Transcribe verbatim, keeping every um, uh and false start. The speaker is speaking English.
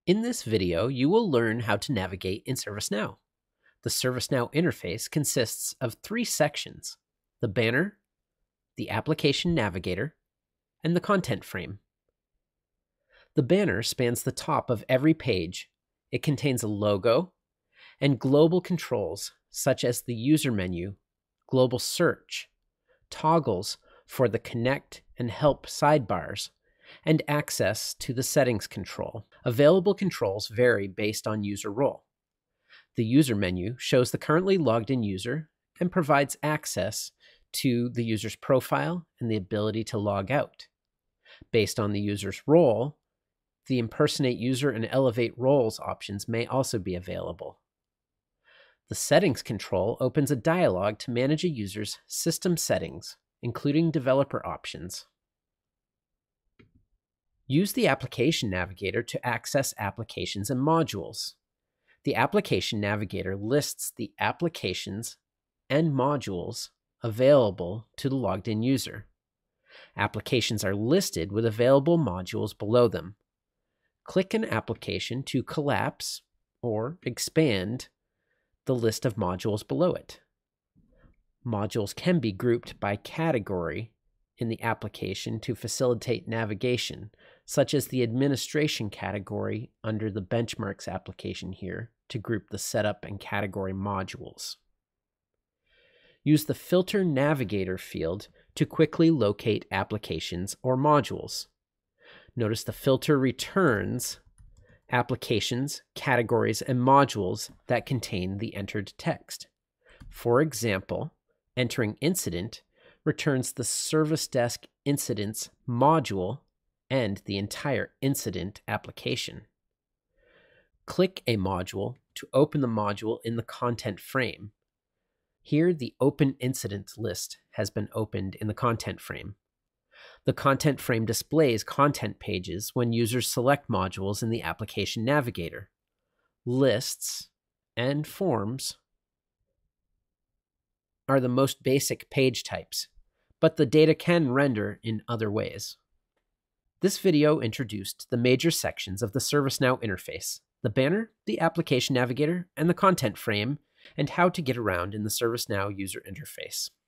In this video, you will learn how to navigate in ServiceNow. The ServiceNow interface consists of three sections: the banner, the application navigator, and the content frame. The banner spans the top of every page. It contains a logo and global controls such as the user menu, global search, toggles for the connect and help sidebars, and access to the settings control. Available controls vary based on user role. The user menu shows the currently logged in user and provides access to the user's profile and the ability to log out. Based on the user's role, the impersonate user and elevate roles options may also be available. The settings control opens a dialog to manage a user's system settings, including developer options. Use the Application Navigator to access applications and modules. The Application Navigator lists the applications and modules available to the logged-in user. Applications are listed with available modules below them. Click an application to collapse or expand the list of modules below it. Modules can be grouped by category in the application to facilitate navigation, such as the administration category under the benchmarks application here to group the setup and category modules. Use the Filter Navigator field to quickly locate applications or modules. Notice the filter returns applications, categories, and modules that contain the entered text. For example, entering incident returns the Service Desk Incidents module and the entire incident application. Click a module to open the module in the content frame. Here, the Open Incident list has been opened in the content frame. The content frame displays content pages when users select modules in the Application Navigator. Lists and forms are the most basic page types, but the data can render in other ways. This video introduced the major sections of the ServiceNow interface: the banner, the Application Navigator, and the content frame, and how to get around in the ServiceNow user interface.